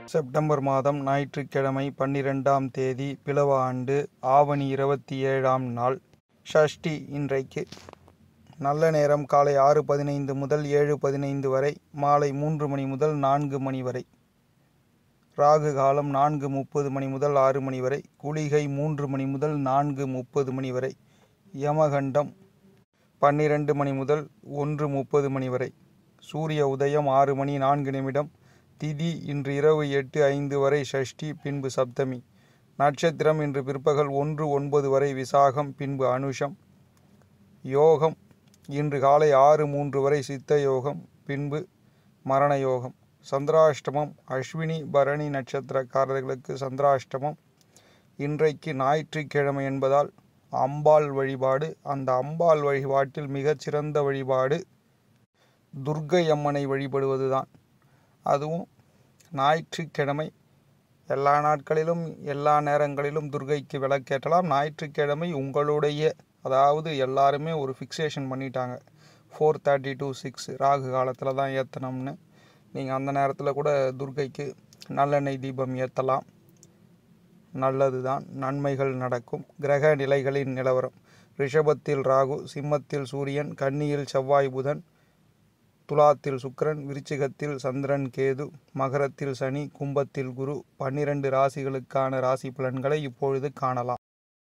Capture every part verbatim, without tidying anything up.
September மாதம் ஞாயிற்றுக்கிழமை பன்னிரெண்டாம் தேதி பிலவ ஆண்டு ஆவணி இருபத்தி ஏழாம் நாள் ஷஷ்டி. இன்றைக்கு நல்ல நேரம் காலை ஆறு பதினைந்து முதல் ஏழு பதினைந்து வரை, மாலை மூன்று மணி முதல் நான்கு மணி வரை. ராகு காலம் நான்கு முப்பது மணி முதல் ஆறு மணி வரை. குளிகை மூன்று மணி முதல் நான்கு முப்பது மணி வரை. யமகண்டம் பன்னிரண்டு மணி முதல் ஒன்று முப்பது மணி வரை. சூரிய உதயம் ஆறு மணி நான்கு நிமிடம். திதி இன்று இரவு எட்டு ஐந்து வரை ஷஷ்டி, பின்பு சப்தமி. நட்சத்திரம் இன்று பிற்பகல் ஒன்று ஒன்பது வரை விசாகம், பின்பு அனுஷம். யோகம் இன்று காலை ஆறு மூன்று வரை சித்த யோகம், பின்பு மரண யோகம். சந்திராஷ்டமம் அஸ்வினி பரணி நட்சத்திரக்காரர்களுக்கு சந்திராஷ்டமம். இன்றைக்கு ஞாயிற்றுக்கிழமை என்பதால் அம்பாள் வழிபாடு. அந்த அம்பாள் வழிபாட்டில் மிகச்சிறந்த வழிபாடு துர்க்கை அம்மனை வழிபடுவதுதான். அதுவும் ஞாயிற்றுக்கிழமை. எல்லா நாட்களிலும் எல்லா நேரங்களிலும் துர்க்கைக்கு விளக்கேற்றலாம். ஞாயிற்றுக்கிழமை உங்களுடைய, அதாவது எல்லாருமே ஒரு ஃபிக்ஸேஷன் பண்ணிட்டாங்க, four thirty to six Rahu காலத்தில் தான் ஏற்றணும்னு. நீங்கள் அந்த நேரத்தில் கூட துர்க்கைக்கு நல்லெண்ணெய் தீபம் ஏற்றலாம். நல்லது தான், நன்மைகள் நடக்கும். கிரக நிலைகளின் நிலவரம்: ரிஷபத்தில் ராகு, சிம்மத்தில் சூரியன், கன்னியில் செவ்வாய் புதன், துலாத்தில் சுக்கிரன், விருச்சிகத்தில் சந்திரன் கேது, மகரத்தில் சனி, கும்பத்தில் குரு. பன்னிரண்டு ராசிகளுக்கான ராசி பலன்களை இப்பொழுது காணலாம்.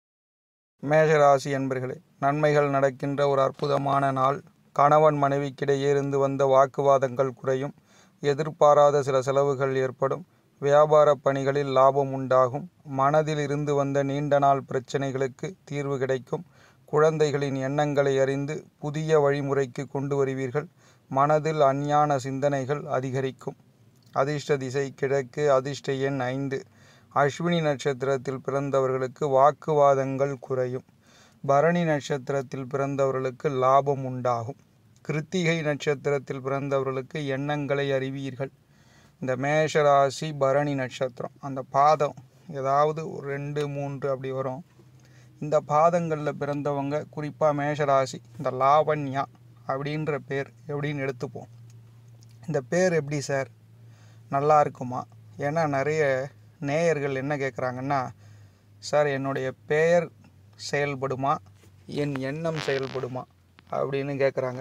மேஷராசி என்பர்களே, நன்மைகள் நடக்கின்ற ஒரு அற்புதமான நாள். கணவன் மனைவிக்கிடையே இருந்து வந்த வாக்குவாதங்கள் குறையும். எதிர்பாராத சில செலவுகள் ஏற்படும். வியாபார பணிகளில் லாபம் உண்டாகும். மனதில் இருந்து வந்த நீண்ட நாள் பிரச்சனைகளுக்கு தீர்வு கிடைக்கும். குழந்தைகளின் எண்ணங்களை அறிந்து புதிய வழிமுறைக்கு கொண்டு வருவீர்கள். மனதில் அஞ்ஞான சிந்தனைகள் அதிகரிக்கும். அதிர்ஷ்ட திசை கிழக்கு. அதிர்ஷ்ட எண் ஐந்து. அஸ்வினி நட்சத்திரத்தில் பிறந்தவர்களுக்கு வாக்குவாதங்கள் குறையும். பரணி நட்சத்திரத்தில் பிறந்தவர்களுக்கு லாபம் உண்டாகும். கிருத்திகை நட்சத்திரத்தில் பிறந்தவர்களுக்கு எண்ணங்களை அறிவீர்கள். இந்த மேஷராசி பரணி நட்சத்திரம், அந்த பாதம் ஏதாவது ஒரு ரெண்டு மூன்று அப்படி வரும். இந்த பாதங்களில் பிறந்தவங்க, குறிப்பாக மேஷராசி, இந்த லாவண்யா அப்படின்ற பேர் எப்படின்னு எடுத்துப்போம். இந்த பேர் எப்படி சார் நல்லா இருக்குமா? ஏன்னா நிறைய நேயர்கள் என்ன கேட்குறாங்கன்னா, சார் என்னுடைய பெயர் செயல்படுமா, என் எண்ணம் செயல்படுமா அப்படின்னு கேட்குறாங்க.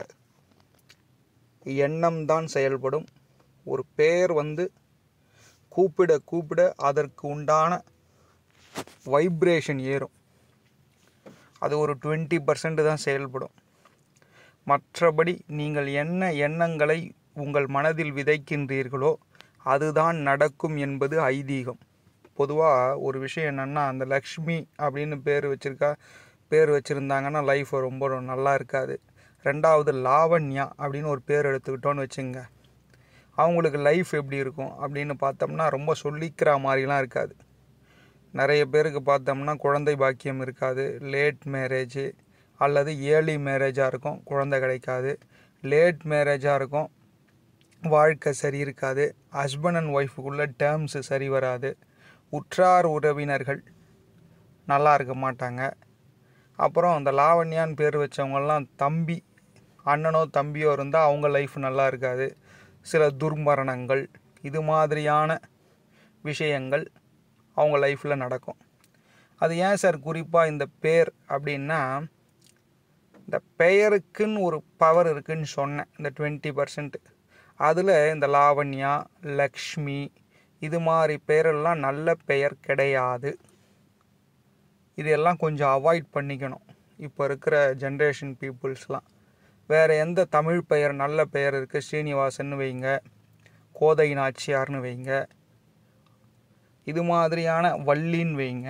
எண்ணம் தான் செயல்படும். ஒரு பெயர் வந்து கூப்பிட கூப்பிட அதற்கு உண்டான வைப்ரேஷன் ஏறும். அது ஒரு டுவெண்ட்டி பர்சன்ட் தான் செயல்படும். மற்றபடி நீங்கள் என்ன எண்ணங்களை உங்கள் மனதில் விதைக்கின்றீர்களோ அதுதான் நடக்கும் என்பது ஐதீகம். பொதுவாக ஒரு விஷயம் என்னென்னா, அந்த லக்ஷ்மி அப்படின்னு பேர் வச்சுருக்கா பேர் வச்சுருந்தாங்கன்னா லைஃப் ரொம்ப நல்லா இருக்காது. ரெண்டாவது லாவண்யா அப்படின்னு ஒரு பேர் எடுத்துக்கிட்டோன்னு வச்சுங்க, அவங்களுக்கு லைஃப் எப்படி இருக்கும் அப்படின்னு பார்த்தோம்னா ரொம்ப சொல்லிக்கிற மாதிரிலாம் இருக்காது. நிறைய பேருக்கு பார்த்தோம்னா குழந்தை பாக்கியம் இருக்காது. லேட் மேரேஜு அல்லது ஏர்லி மேரேஜாக இருக்கும், குழந்தை கிடைக்காது. லேட் மேரேஜாக இருக்கும், வாழ்க்கை சரி இருக்காது. ஹஸ்பண்ட் அண்ட் ஒய்ஃபுக்குள்ளே டேர்ம்ஸு சரி வராது. உற்றார் உறவினர்கள் நல்லா இருக்க மாட்டாங்க. அப்புறம் அந்த லாவண்யான்னு பேர் வச்சவங்கெல்லாம் தம்பி, அண்ணனோ தம்பியோ இருந்தால் அவங்க லைஃப் நல்லா இருக்காது. சில துர்மரணங்கள், இது மாதிரியான விஷயங்கள் அவங்க லைஃப்பில் நடக்கும். அது ஏன் சார் குறிப்பாக இந்த பேர் அப்படின்னா, இந்த பெயருக்குன்னு ஒரு பவர் இருக்குதுன்னு சொன்னேன், இந்த டுவெண்ட்டி பர்சன்ட். அதில் இந்த லாவண்யா, லக்ஷ்மி இது மாதிரி பெயரெல்லாம் நல்ல பெயர் கிடையாது. இதெல்லாம் கொஞ்சம் அவாய்ட் பண்ணிக்கணும் இப்போ இருக்கிற ஜென்ரேஷன் பீப்புள்ஸ்லாம். வேறு எந்த தமிழ் பெயர் நல்ல பெயர் இருக்குது? ஸ்ரீனிவாசன்னு வைங்க, கோதை நாச்சியார்னு வைங்க, இது மாதிரியான வள்ளின்னு வைங்க.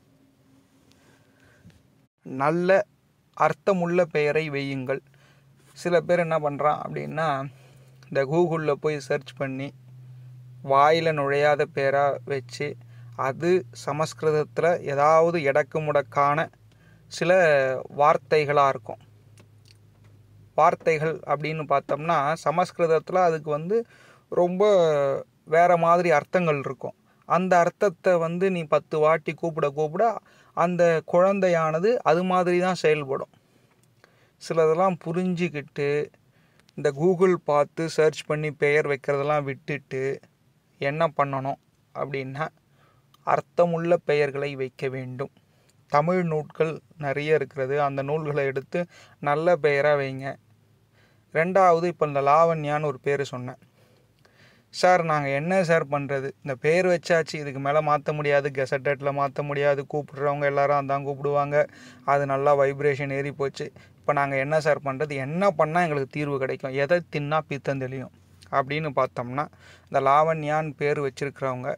நல்ல அர்த்தமுள்ள பெயரை வையுங்கள். சில பேர் என்ன பண்ணுறான் அப்படின்னா, இந்த கூகுளில் போய் சர்ச் பண்ணி வாயில் நுழையாத பேராக வச்சு, அது சமஸ்கிருதத்தில் ஏதாவது எடக்கு முடக்கான சில வார்த்தைகளாக இருக்கும். வார்த்தைகள் அப்படின்னு பார்த்தோம்னா சமஸ்கிருதத்தில் அதுக்கு வந்து ரொம்ப வேறு மாதிரி அர்த்தங்கள் இருக்கும். அந்த அர்த்தத்தை வந்து நீ பத்து வாட்டி கூப்பிட கூப்பிட அந்த குழந்தையானது அது மாதிரி தான் செயல்படும். சிலதெல்லாம் புரிஞ்சிக்கிட்டு இந்த கூகுள் பார்த்து சர்ச் பண்ணி பெயர் வைக்கிறதெல்லாம் விட்டுட்டு என்ன பண்ணணும் அப்படின்னா அர்த்தமுள்ள பெயர்களை வைக்க வேண்டும். தமிழ் நூல்கள் நிறைய இருக்கிறது, அந்த நூல்களை எடுத்து நல்ல பெயராக வைங்க. ரெண்டாவது, இப்போ இந்த லாவண்யான்னு ஒரு பேர் சொன்னேன் சார், நாங்கள் என்ன சார் பண்ணுறது, இந்த பேர் வச்சாச்சு, இதுக்கு மேலே மாற்ற முடியாது, கெசட்டட்டில் மாற்ற முடியாது, கூப்பிடுறவங்க எல்லாரும் அதான் கூப்பிடுவாங்க, அது நல்லா வைப்ரேஷன் ஏறி போச்சு, இப்போ நாங்கள் என்ன சார் பண்ணுறது, என்ன பண்ணால் எங்களுக்கு தீர்வு கிடைக்கும், எதை தின்னா பித்தம் தெளியும் அப்படின்னு பார்த்தோம்னா, இந்த லாவண்யான்னு பேர் வச்சிருக்கிறவங்க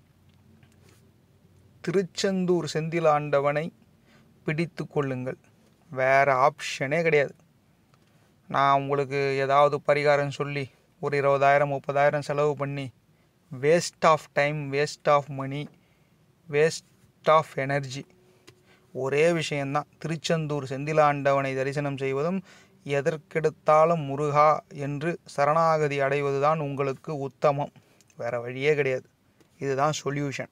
திருச்செந்தூர் செந்திலாண்டவனை பிடித்து கொள்ளுங்கள், வேறு ஆப்ஷனே கிடையாது. நான் உங்களுக்கு ஏதாவது பரிகாரம் சொல்லி ஒரு இருபதாயிரம் முப்பதாயிரம் செலவு பண்ணி waste of time, waste of money, waste of energy. ஒரே விஷயந்தான், திருச்செந்தூர் செந்திலாண்டவனை தரிசனம் செய்வதும் எதற்கெடுத்தாலும் முருகா என்று சரணாகதி அடைவது தான் உங்களுக்கு உத்தமம், வேறு வழியே கிடையாது. இதுதான் சொல்யூஷன்.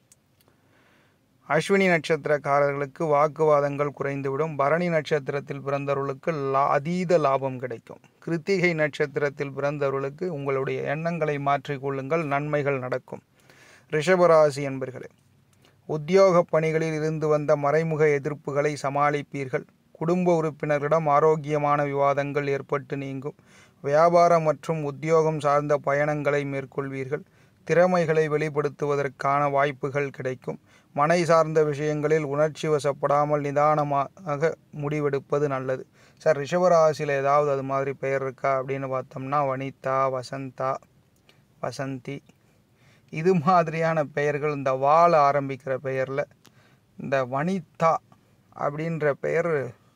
அஸ்வினி நட்சத்திரக்காரர்களுக்கு வாக்குவாதங்கள் குறைந்துவிடும். பரணி நட்சத்திரத்தில் பிறந்தவர்களுக்கு லா அதீத லாபம் கிடைக்கும். கிருத்திகை நட்சத்திரத்தில் பிறந்தவர்களுக்கு உங்களுடைய எண்ணங்களை மாற்றிக்கொள்ளுங்கள், நன்மைகள் நடக்கும். ரிஷபராசி என்பர்களே, உத்தியோக பணிகளில் இருந்து வந்த மறைமுக எதிர்ப்புகளை சமாளிப்பீர்கள். குடும்ப உறுப்பினர்களிடம் ஆரோக்கியமான விவாதங்கள் ஏற்பட்டு நீங்கும். வியாபாரம் மற்றும் உத்தியோகம் சார்ந்த பயணங்களை மேற்கொள்வீர்கள். திறமைகளை வெளிப்படுத்துவதற்கான வாய்ப்புகள் கிடைக்கும். மனை சார்ந்த விஷயங்களில் உணர்ச்சி வசப்படாமல் நிதானமாக முடிவெடுப்பது நல்லது. சார், ரிஷபராசியில் ஏதாவது அது மாதிரி பெயர் இருக்கா அப்படின்னு பார்த்தோம்னா, வனிதா, வசந்தா, வசந்தி, இது மாதிரியான பெயர்கள், இந்த வாழ ஆரம்பிக்கிற பெயரில் இந்த வனிதா அப்படின்ற பெயர்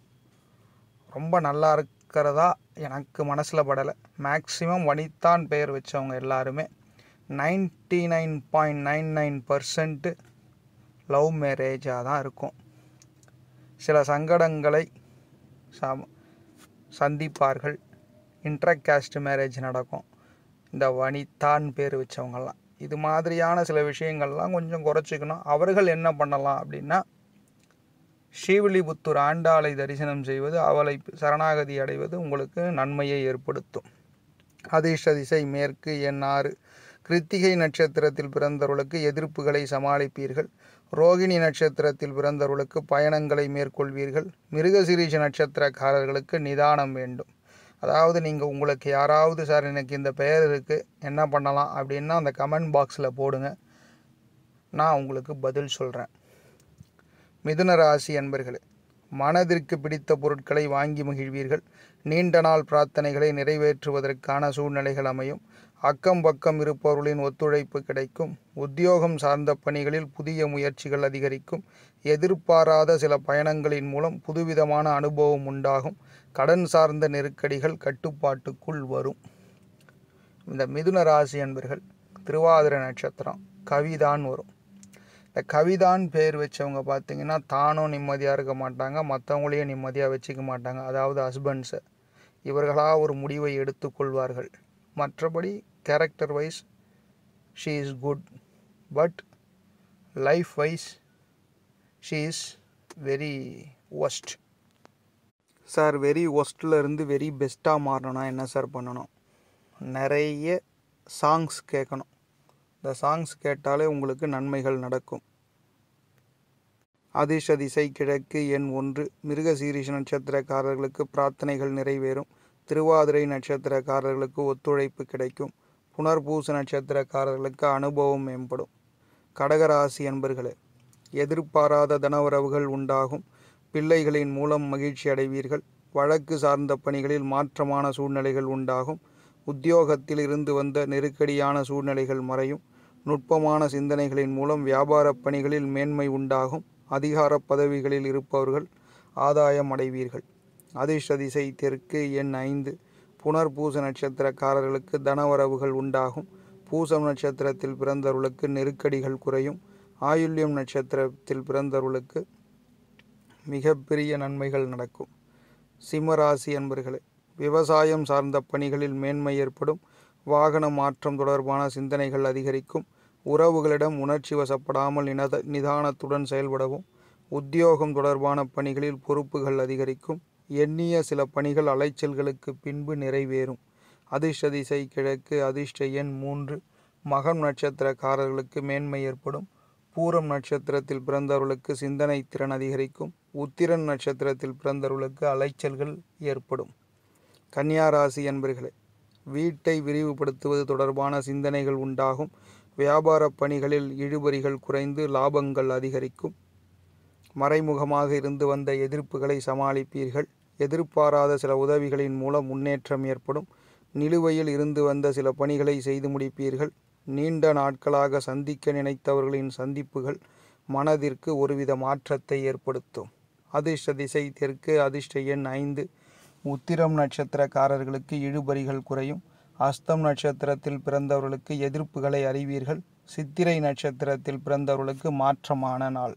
ரொம்ப நல்லா இருக்கிறதா எனக்கு மனசில் படலை. மேக்சிமம் வனிதான் பெயர் வச்சவங்க எல்லாருமே ninety nine point nine nine percent love மேரேஜாக தான் இருக்கும். சில சங்கடங்களை சம் சந்திப்பார்கள். இன்டர்காஸ்ட் மேரேஜ் நடக்கும் இந்த வனிதான் பேர் வச்சவங்கெல்லாம். இது மாதிரியான சில விஷயங்கள்லாம் கொஞ்சம் குறைச்சிக்கணும். அவர்கள் என்ன பண்ணலாம் அப்படின்னா, ஸ்ரீவில்லிபுத்தூர் ஆண்டாளை தரிசனம் செய்வது, அவளை சரணாகதி அடைவது உங்களுக்கு நன்மையை ஏற்படுத்தும். அதிர்ஷ்ட திசை மேற்கு, எண் ஆறு. கிருத்திகை நட்சத்திரத்தில் பிறந்தவர்களுக்கு எதிர்ப்புகளை சமாளிப்பீர்கள். ரோகிணி நட்சத்திரத்தில் பிறந்தவர்களுக்கு பயணங்களை மேற்கொள்வீர்கள். மிருகசீரிஷ நட்சத்திரக்காரர்களுக்கு நிதானம் வேண்டும். அதாவது நீங்கள் உங்களுக்கு யாராவது சார் எனக்கு இந்த பெயர் இருக்குது என்ன பண்ணலாம் அப்படின்னா அந்த கமெண்ட் பாக்ஸில் போடுங்க, நான் உங்களுக்கு பதில் சொல்கிறேன். மிதுன ராசி அன்பர்களே, மனதிற்கு பிடித்த பொருட்களை வாங்கி மகிழ்வீர்கள். நீண்ட நாள் பிரார்த்தனைகளை நிறைவேற்றுவதற்கான சூழ்நிலைகள் அமையும். அக்கம் பக்கம் இருப்பவர்களின் ஒத்துழைப்பு கிடைக்கும். உத்தியோகம் சார்ந்த பணிகளில் புதிய முயற்சிகள் அதிகரிக்கும். எதிர்பாராத சில பயணங்களின் மூலம் புதுவிதமான அனுபவம் உண்டாகும். கடன் சார்ந்த நெருக்கடிகள் கட்டுப்பாட்டுக்குள் வரும். இந்த மிதுன ராசி என்பர்கள் திருவாதிரை நட்சத்திரம் கவிதான் வரும். இந்த கவிதான் பேர் வச்சவங்க பார்த்திங்கன்னா தானும் நிம்மதியாக இருக்க மாட்டாங்க, மற்றவங்களையும் நிம்மதியாக வச்சுக்க மாட்டாங்க. அதாவது ஹஸ்பண்ட்ஸை இவர்களாக ஒரு முடிவை எடுத்துக்கொள்வார்கள். மற்றபடி character wise she is good, but life wise she is very worst. Sir, very ஒஸ்ட்டில் இருந்து வெரி பெஸ்ட்டாக மாறணும்னா என்ன சார் பண்ணணும்? நிறைய சாங்ஸ் கேட்கணும். இந்த சாங்ஸ் கேட்டாலே உங்களுக்கு நன்மைகள் நடக்கும். அதிர்ஷ்ட திசை கிழக்கு, எண் ஒன்று. மிருகசீரிஷ நட்சத்திரக்காரர்களுக்கு பிரார்த்தனைகள் நிறைவேறும். திருவாதிரை நட்சத்திரக்காரர்களுக்கு ஒத்துழைப்பு கிடைக்கும். புனர்பூச நட்சத்திரக்காரர்களுக்கு அனுபவம் மேம்படும். கடகராசி அன்பர்களே, எதிர்பாராத தனவரவுகள் உண்டாகும். பிள்ளைகளின் மூலம் மகிழ்ச்சி அடைவீர்கள். வழக்கு சார்ந்த பணிகளில் மாற்றமான சூழ்நிலைகள் உண்டாகும். உத்தியோகத்தில் இருந்து வந்த நெருக்கடியான சூழ்நிலைகள் மறையும். நுட்பமான சிந்தனைகளின் மூலம் வியாபார பணிகளில் மேன்மை உண்டாகும். அதிகார பதவிகளில் இருப்பவர்கள் ஆதாயம் அடைவீர்கள். அதிர்ஷ்ட திசை தெற்கு, எண் ஐந்து. புனர்பூச நட்சத்திரக்காரர்களுக்கு தனவரவுகள் உண்டாகும். பூசம் நட்சத்திரத்தில் பிறந்தவர்களுக்கு நெருக்கடிகள் குறையும். ஆயுள்யம் நட்சத்திரத்தில் பிறந்தவர்களுக்கு மிகப்பெரிய நன்மைகள் நடக்கும். சிம்மராசி அன்பர்களே, விவசாயம் சார்ந்த பணிகளில் மேன்மை ஏற்படும். வாகன மாற்றம் தொடர்பான சிந்தனைகள் அதிகரிக்கும். உறவுகளிடம் உணர்ச்சி வசப்படாமல் நித நிதானத்துடன் செயல்படவும். உத்தியோகம் தொடர்பான பணிகளில் பொறுப்புகள் அதிகரிக்கும். எண்ணிய சில பணிகள் அலைச்சல்களுக்கு பின்பு நிறைவேறும். அதிர்ஷ்ட திசை கிழக்கு, அதிர்ஷ்ட எண் மூன்று. மகம் நட்சத்திரக்காரர்களுக்கு மேன்மை ஏற்படும். பூரம் நட்சத்திரத்தில் பிறந்தவர்களுக்கு சிந்தனை திறன் அதிகரிக்கும். உத்திரன் நட்சத்திரத்தில் பிறந்தவர்களுக்கு அலைச்சல்கள் ஏற்படும். கன்னியா ராசி என்பர்களே, வீட்டை விரிவுபடுத்துவது தொடர்பான சிந்தனைகள் உண்டாகும். வியாபார பணிகளில் இழுபறிகள் குறைந்து லாபங்கள் அதிகரிக்கும். மறைமுகமாக இருந்து வந்த எதிர்ப்புகளை சமாளிப்பீர்கள். எதிர்பாராத சில உதவிகளின் மூலம் முன்னேற்றம் ஏற்படும். நிலுவையில் இருந்து வந்த சில பணிகளை செய்து முடிப்பீர்கள். நீண்ட நாட்களாக சந்திக்க நினைத்தவர்களின் சந்திப்புகள் மனதிற்கு ஒருவித மாற்றத்தை ஏற்படுத்தும். அதிர்ஷ்ட திசை தெற்கு. அதிர்ஷ்ட எண் ஐந்து. உத்திரம் நட்சத்திரக்காரர்களுக்கு இழுபறிகள் குறையும். அஸ்தம் நட்சத்திரத்தில் பிறந்தவர்களுக்கு எதிர்ப்புகளை அறிவீர்கள். சித்திரை நட்சத்திரத்தில் பிறந்தவர்களுக்கு மாற்றமான நாள்.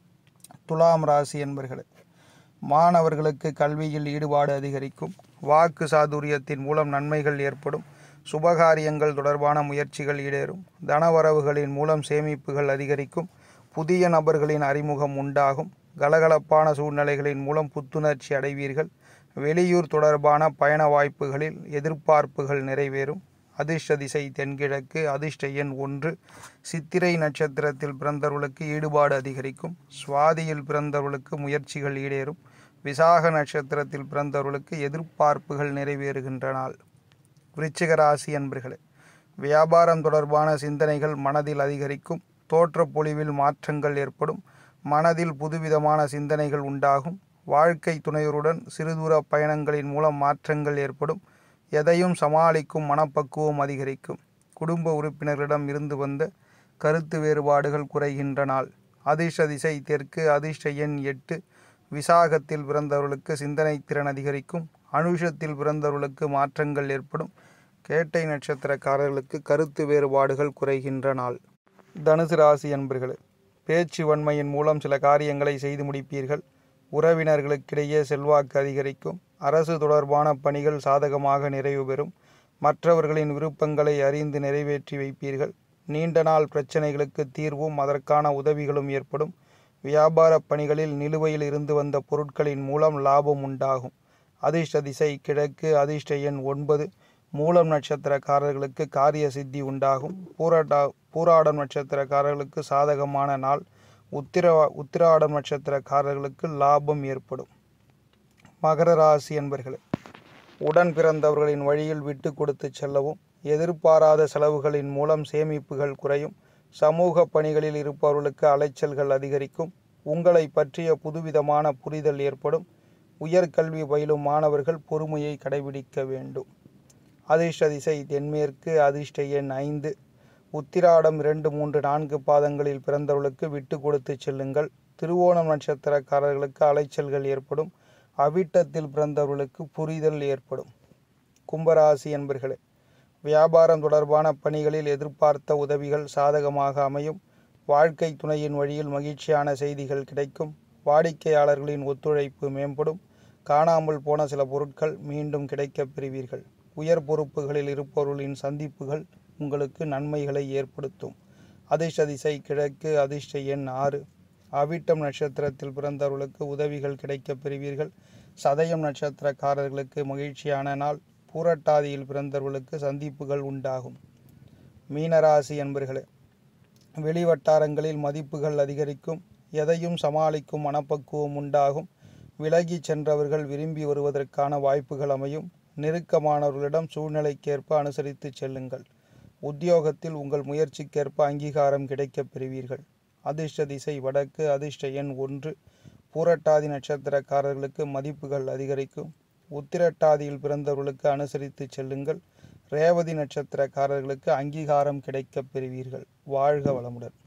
துலாம் ராசி என்பர்களே, மாணவர்களுக்கு கல்வியில் ஈடுபாடு அதிகரிக்கும். வாக்கு சாதுரியத்தின் மூலம் நன்மைகள் ஏற்படும். சுபகாரியங்கள் தொடர்பான முயற்சிகள் ஈடேறும். தனவரவுகளின் மூலம் சேமிப்புகள் அதிகரிக்கும். புதிய நபர்களின் அறிமுகம் உண்டாகும். கலகலப்பான சூழ்நிலைகளின் மூலம் புத்துணர்ச்சி அடைவீர்கள். வெளியூர் தொடர்பான பயண வாய்ப்புகளில் எதிர்பார்ப்புகள் நிறைவேறும். அதிர்ஷ்ட திசை தென்கிழக்கு. அதிர்ஷ்ட எண் ஒன்று. சித்திரை நட்சத்திரத்தில் பிறந்தவர்களுக்கு ஈடுபாடு அதிகரிக்கும். சுவாதியில் பிறந்தவர்களுக்கு முயற்சிகள் ஈடேறும். விசாக நட்சத்திரத்தில் பிறந்தவர்களுக்கு எதிர்பார்ப்புகள் நிறைவேறுகின்ற நாள். விருச்சிக ராசி என்பர்களே, வியாபாரம் தொடர்பான சிந்தனைகள் மனதில் அதிகரிக்கும். தோற்ற பொலிவில் மாற்றங்கள் ஏற்படும். மனதில் புதுவிதமான சிந்தனைகள் உண்டாகும். வாழ்க்கை துணையருடன் சிறுதூர பயணங்களின் மூலம் மாற்றங்கள் ஏற்படும். எதையும் சமாளிக்கும் மனப்பக்குவம் அதிகரிக்கும். குடும்ப உறுப்பினர்களிடம் இருந்து வந்த கருத்து வேறுபாடுகள் குறைகின்ற நாள். அதிர்ஷ்ட திசை தெற்கு. அதிர்ஷ்ட எண் எட்டு. விசாகத்தில் பிறந்தவர்களுக்கு சிந்தனை திறன் அதிகரிக்கும். அனுஷத்தில் பிறந்தவர்களுக்கு மாற்றங்கள் ஏற்படும். கேட்டை நட்சத்திரக்காரர்களுக்கு கருத்து வேறுபாடுகள் குறைகின்ற நாள். தனுசு ராசி என்பர்களே, பேச்சு வன்மையின் மூலம் சில காரியங்களை செய்து முடிப்பீர்கள். உறவினர்களுக்கிடையே செல்வாக்கு அதிகரிக்கும். அரசு தொடர்பான பணிகள் சாதகமாக நிறைவு பெறும். மற்றவர்களின் விருப்பங்களை அறிந்து நிறைவேற்றி வைப்பீர்கள். நீண்ட நாள் பிரச்சனைகளுக்கு தீர்வும் அதற்கான உதவிகளும் ஏற்படும். வியாபார பணிகளில் நிலுவையில் இருந்து வந்த பொருட்களின் மூலம் லாபம் உண்டாகும். அதிர்ஷ்ட திசை கிழக்கு. அதிர்ஷ்ட எண் ஒன்பது. மூலம் நட்சத்திரக்காரர்களுக்கு காரிய சித்தி உண்டாகும். பூராடா பூராடம் நட்சத்திரக்காரர்களுக்கு சாதகமான நாள். உத்திர உத்திராடம் நட்சத்திரக்காரர்களுக்கு லாபம் ஏற்படும். மகர ராசி என்பர்களே, உடன் பிறந்தவர்களின் வழியில் விட்டு கொடுத்து செல்லவும். எதிர்பாராத செலவுகளின் மூலம் சேமிப்புகள் குறையும். சமூக பணிகளில் இருப்பவர்களுக்கு அலைச்சல்கள் அதிகரிக்கும். உங்களை பற்றிய புதுவிதமான புரிதல் ஏற்படும். உயர்கல்வி பயிலும் மாணவர்கள் பொறுமையை கடைபிடிக்க வேண்டும். அதிர்ஷ்ட திசை தென்மேற்கு. அதிர்ஷ்ட எண் ஐந்து. உத்திராடம் இரண்டு மூன்று நான்கு பாதங்களில் பிறந்தவர்களுக்கு விட்டு கொடுத்து செல்லுங்கள். திருவோணம் நட்சத்திரக்காரர்களுக்கு அலைச்சல்கள் ஏற்படும். அவிட்டத்தில் பிறந்தவர்களுக்கு புரிதல் ஏற்படும். கும்பராசி என்பர்களே, வியாபாரம் தொடர்பான பணிகளில் எதிர்பார்த்த உதவிகள் சாதகமாக அமையும். வாழ்க்கை துணையின் வழியில் மகிழ்ச்சியான செய்திகள் கிடைக்கும். வாடிக்கையாளர்களின் ஒத்துழைப்பு மேம்படும். காணாமல் போன சில பொருட்கள் மீண்டும் கிடைக்கப் பெறுவீர்கள். உயர் பொறுப்புகளில் இருப்பவர்களின் சந்திப்புகள் உங்களுக்கு நன்மைகளை ஏற்படுத்தும். அதிர்ஷ்ட திசை கிழக்கு. அதிர்ஷ்ட எண் ஆறு. அவிட்டம் நட்சத்திரத்தில் பிறந்தவர்களுக்கு உதவிகள் கிடைக்கப் பெறுவீர்கள். சதயம் நட்சத்திரக்காரர்களுக்கு மகிழ்ச்சியான நாள். பூரட்டாதியில் பிறந்தவர்களுக்கு சந்திப்புகள் உண்டாகும். மீனராசி என்பர்களே, வெளிவட்டாரங்களில் மதிப்புகள் அதிகரிக்கும். எதையும் சமாளிக்கும் மனப்பக்குவம் உண்டாகும். விலகி சென்றவர்கள் விரும்பி வருவதற்கான வாய்ப்புகள் அமையும். நெருக்கமானவர்களிடம் சூழ்நிலைக்கேற்ப அனுசரித்து செல்லுங்கள். உத்தியோகத்தில் உங்கள் முயற்சிக்கேற்ப அங்கீகாரம் கிடைக்கப் பெறுவீர்கள். அதிர்ஷ்ட திசை வடக்கு. அதிர்ஷ்ட எண் ஒன்று. பூரட்டாதி நட்சத்திரக்காரர்களுக்கு மதிப்புகள் அதிகரிக்கும். உத்திரட்டாதியில் பிறந்தவர்களுக்கு அனுசரித்து செல்லுங்கள். ரேவதி நட்சத்திரக்காரர்களுக்கு அங்கீகாரம் கிடைக்கப் பெறுவீர்கள். வாழ்க வளமுடன்.